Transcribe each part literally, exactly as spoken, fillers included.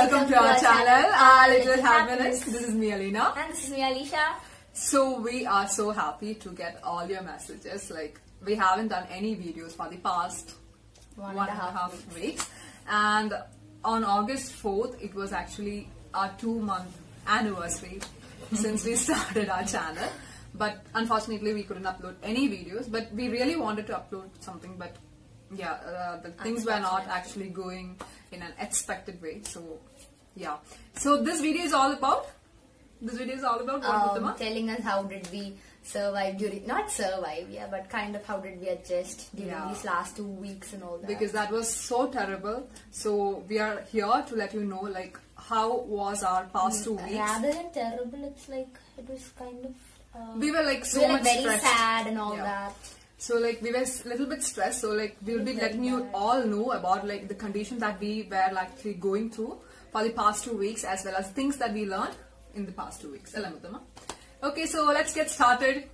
welcome to our channel, Our Little Happiness. This is me, Alina. And this is me, Alicia. So we are so happy to get all your messages. Like, we haven't done any videos for the past One, one and a half, half weeks. And on August fourth, it was actually our two-month anniversary since we started our channel. But unfortunately, we couldn't upload any videos. But we really wanted to upload something, but yeah, uh, the things were not actually going in an expected way. So yeah, so this video is all about this video is all about what, um, telling us how did we survive during, not survive, yeah, but kind of how did we adjust during yeah. these last two weeks and all that. Because that was so terrible. So we are here to let you know like how was our past two weeks. Rather than terrible, it's like it was kind of uh, we were like so we were, much like, very stressed. sad and all yeah. that. So like we were a little bit stressed, so like we'll be letting you all know about like the conditions that we were actually going through for the past two weeks as well as things that we learned in the past two weeks. Okay, so let's get started.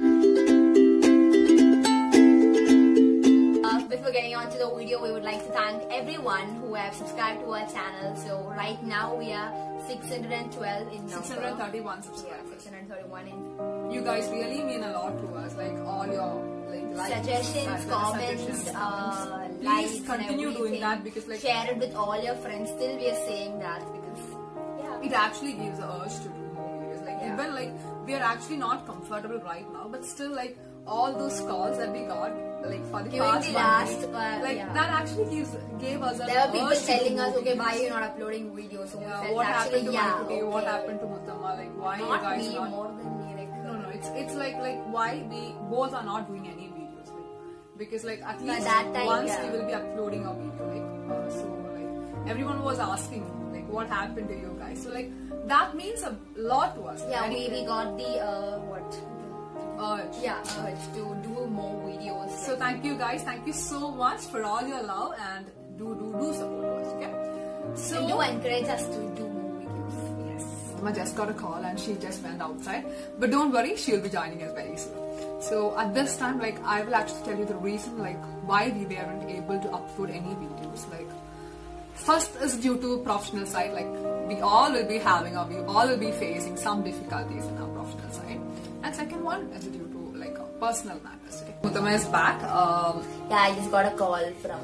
Uh, before getting on to the video, we would like to thank everyone who have subscribed to our channel. So right now we are six hundred twelve in number. six hundred thirty-one subscribers. Yeah, six hundred thirty-one in. You guys really mean a lot to us, like all your like suggestions, likes, comments, suggestions, uh, please likes continue and doing that because like share it with all your friends. Still, we are saying that because yeah, it actually gives the urge to do more videos. Like yeah. even like we are actually not comfortable right now, but still like all those calls that we got like for the during past the one last, week, uh, like yeah. that actually gives gave us a there were people urge to telling do us, more okay, videos. why you're not uploading videos? So Yeah, we felt what actually, happened to yeah, Mankuti? okay. What happened to Muttama? Like why not you guys me, not? more than me. Like, No, no, it's it's like like why we both are not doing any videos, like because like at least that time, once yeah. we will be uploading a video, like uh, so like everyone was asking like what happened to you guys, so like that means a lot to us. yeah, And we, we got the uh, what? urge. Yeah, urge to do more videos. So like, thank you guys, thank you so much for all your love and do do do support us, okay? So and do encourage us to do more videos. yes, I just got a call and she just went outside, but don't worry, she'll be joining us very soon. So at this time, like I will actually tell you the reason like why we weren't able to upload any videos. Like first is due to professional side, like we all will be having or we all will be facing some difficulties in our professional side. And second one is due to like personal matters. Okay? Muttama is back. Um, Yeah, I just got a call from.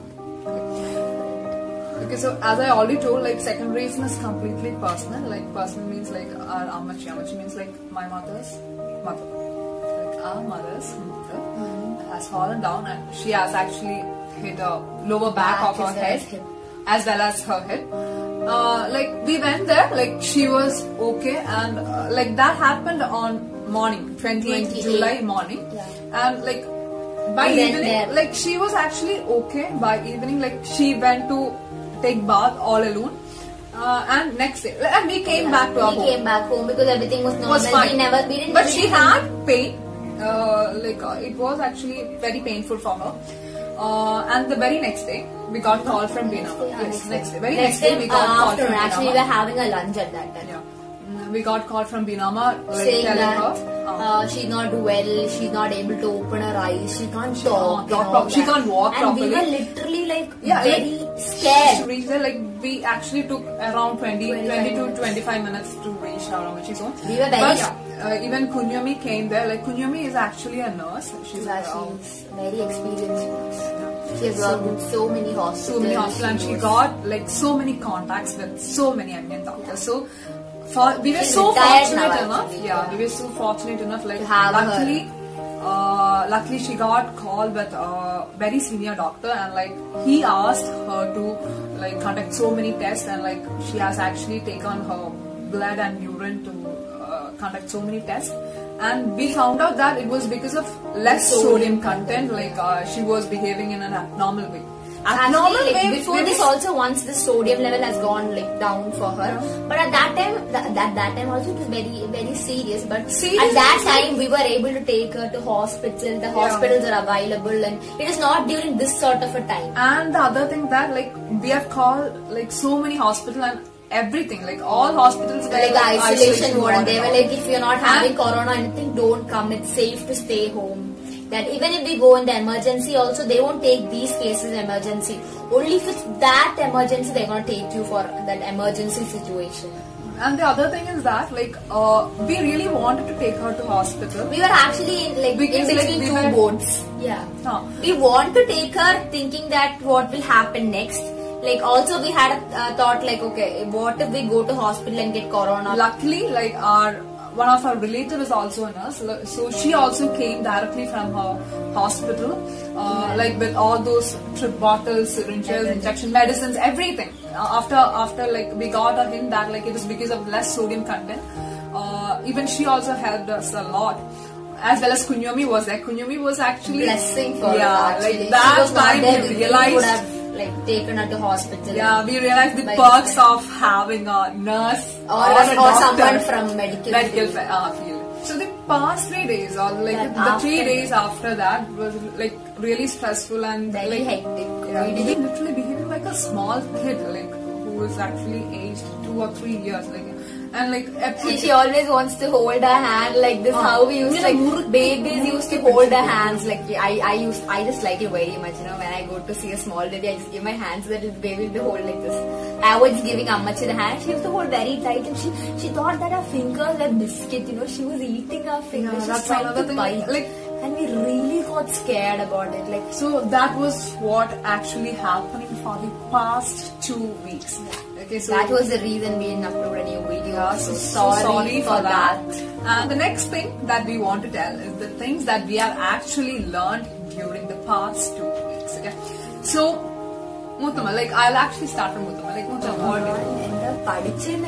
Okay, so as I already told, like second reason is completely personal. Like personal means like our Amachi. Amachi means like my mother's mother. Like our mother's mother mm-hmm. has fallen down and she has actually hit a lower back, back of her head hip. as well as her head. Uh, like we went there, like she was okay, and uh, like that happened on morning, twentieth July morning, yeah. and like by we evening, like she was actually okay. By evening, like she went to take bath all alone, uh, and next day, and we came yeah, back to we our home. We came back home because everything was normal. Was fine. We never, we didn't. But we she didn't had pain. Uh, like uh, it was actually very painful for her. Uh, and the very next day, we got call from Bina. Yes, next day. Very next, next day, we got uh, call after from actually, we Binama. were having a lunch at that time. Yeah. We got call from Binama, like saying telling that her uh, uh, she's not well, she's not able to open her eyes, she can't she talk, can't talk and all properly. She that. can't walk and properly. we were literally like yeah, very like, scared. To reach there, like we actually took around twenty, twenty to twenty-five minutes to reach our Amachi's home. We were very but yeah, uh, even Kunyomi came there. Like Kunyomi is actually a nurse. She's yeah, uh, she's very experienced nurse. She has So- worked in so many hospitals. so many hospitals, and she was- got like so many contacts with so many eminent doctors. So for, we were She's so retired fortunate now, enough. actually, Yeah, yeah. we were so fortunate enough. Like To have luckily, uh, luckily she got called with a very senior doctor, and like he asked her to like conduct so many tests, and like she has actually taken her blood and urine to uh, conduct so many tests. And we found out that it was because of less sodium content. Like uh, she was behaving in an abnormal way. Abnormal Actually, like, way before with- this also, once the sodium level has gone like down for her, Yeah. but at that time, that that, that time also it was very very serious. But Serious at that means time, we were able to take her to hospital. The hospitals are available, and it is not during this sort of a time. And the other thing that like we have called like so many hospitals and everything, like all hospitals were Like, like, isolation ward, and they and were all. like, if you're not having corona or anything, don't come. It's safe to stay home. That even if we go in the emergency, also they won't take these cases emergency. only if it's that emergency they're gonna take you for that emergency situation. And the other thing is that, like, uh, we really wanted to take her to hospital. We were actually in, like, Because, in like, between we two were- boats. Yeah. Huh. We want to take her thinking that what will happen next. Like, also we had a uh, thought like, okay, what if we go to hospital and get corona? Luckily, like, our one of our relatives is also a nurse, so she also came directly from her hospital, uh, yeah. like with all those trip bottles, syringes, everything. Injection medicines, everything. After after like we got a hint that like it is because of less sodium content. Uh, even she also helped us a lot. As well as Kunyomi was there. Kunyomi was actually blessing for yeah, her. Actually. Like that time there, we realized. Would have, like, taken her to hospital. Yeah, we realized the perks of having a nurse or, or, or, a or doctor, someone from medical, medical field. Uh, field. So the past three days, or like that the after, three days after that, was like really stressful and very like hectic. Yeah, we did literally behaving like a small kid, like who was actually aged two or three years, like. And like she, she always wants to hold her hand like this. Uh, how we used to, like babies used to hold their hands. Like I, I used, I just like it very much. You know, when I go to see a small baby, I just give my hands so that the baby will be hold like this. I was giving Ammachi the hand. She used to hold very tight, and she she thought that her fingers were biscuit. You know, she was eating her fingers. Yeah, she that's was trying another to thing. bite. Like, and we really got scared about it. Like, so that was what actually happening for the past two weeks. Okay, so that was the reason we didn't upload any video. Yeah, so, so sorry, sorry for, for that. that. And the next thing that we want to tell is the things that we have actually learned during the past two weeks. Okay, so Muthama, like I'll actually start from Muthama. Like Muthama, what did you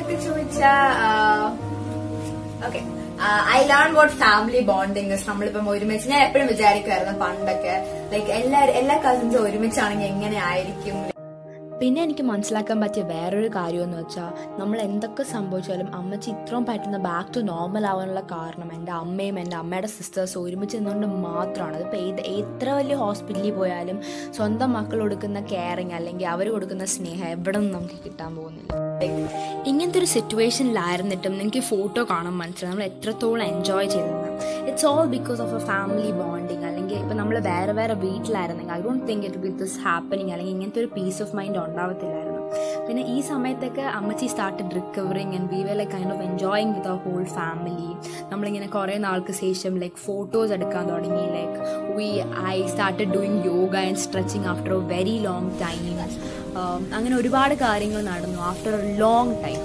learn? Okay. Uh, I learned what family bonding is. നമ്മളിപ്പം ഒരുമിച്ച് ഞാൻ എപ്പോഴും വിചാരിക്കുമായിരുന്നു പണ്ടൊക്കെ like എല്ലാ എല്ലാ കസിൻസും ഒരുമിച്ചാണെങ്കിൽ എങ്ങനെ ആയിരിക്കും. പിന്നെ എനിക്ക് മനസ്സിലാക്കാൻ പറ്റിയ വേറൊരു കാര്യമെന്ന് വെച്ചാൽ നമ്മൾ എന്തൊക്കെ സംഭവിച്ചാലും അമ്മച്ചി ഇത്രയും പെട്ടെന്ന് ബാക്ക് ടു നോർമൽ ആവാനുള്ള കാരണം എൻ്റെ അമ്മയും എൻ്റെ അമ്മയുടെ സിസ്റ്റേഴ്സും ഒരുമിച്ച് നിന്നുകൊണ്ട് മാത്രമാണ്. അതിപ്പോൾ ഏത് എത്ര വലിയ ഹോസ്പിറ്റലിൽ പോയാലും സ്വന്തം മക്കൾ കൊടുക്കുന്ന കെയറിങ് അല്ലെങ്കിൽ അവർ കൊടുക്കുന്ന സ്നേഹം എവിടെ നിന്നും നമുക്ക് കിട്ടാൻ പോകുന്നില്ല. ഇങ്ങനത്തെ ഒരു സിറ്റുവേഷനിലായിരുന്നിട്ടും നിങ്ങൾക്ക് ഫോട്ടോ കാണാൻ മനസ്സിലാവും നമ്മൾ എത്രത്തോളം എൻജോയ് ചെയ്തിരുന്നത്. It's all because of a family bonding. അല്ലെങ്കിൽ ഇപ്പം നമ്മൾ വേറെ വേറെ വീട്ടിലായിരുന്നെങ്കിൽ I don't think it with this happening അല്ലെങ്കിൽ ഇങ്ങനത്തെ ഒരു പീസ് ഓഫ് മൈൻഡ് ഉണ്ടാവത്തില്ലായിരുന്നു. പിന്നെ ഈ സമയത്തൊക്കെ അമ്മച്ചി started recovering and we were like kind of enjoying with our whole family. നമ്മളിങ്ങനെ കുറേ നാൾക്ക് ശേഷം ലൈക്ക് ഫോട്ടോസ് എടുക്കാൻ തുടങ്ങി. Like we I started doing yoga and stretching after a very long time. അങ്ങനെ ഒരുപാട് കാര്യങ്ങൾ നടന്നു ആഫ്റ്റർ എ ലോങ് ടൈം.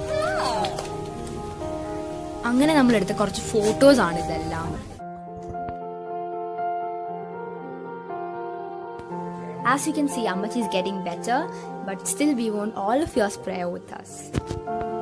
അങ്ങനെ നമ്മളെടുത്ത കുറച്ച് ഫോട്ടോസ് ആണ് ഇതെല്ലാം. As you can see, Ammachi is getting better, but still we want all of your prayer with us.